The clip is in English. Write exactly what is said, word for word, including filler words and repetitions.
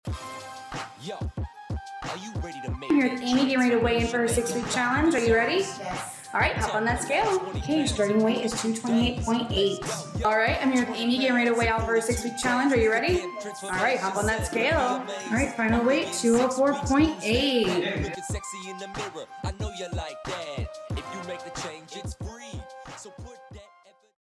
Yo, are you ready to make I'm here with Amy, getting ready to weigh in for her six-week challenge. Are you ready? Yes. All right, hop on that scale. Okay, your starting weight is two twenty-eight point eight. All right, I'm here with Amy, getting ready to weigh out for her six-week challenge. Are you ready? All right, hop on that scale. All right, final weight, two oh four point eight. Looking sexy in the mirror? I know you like that. If you make the change, it's free. So put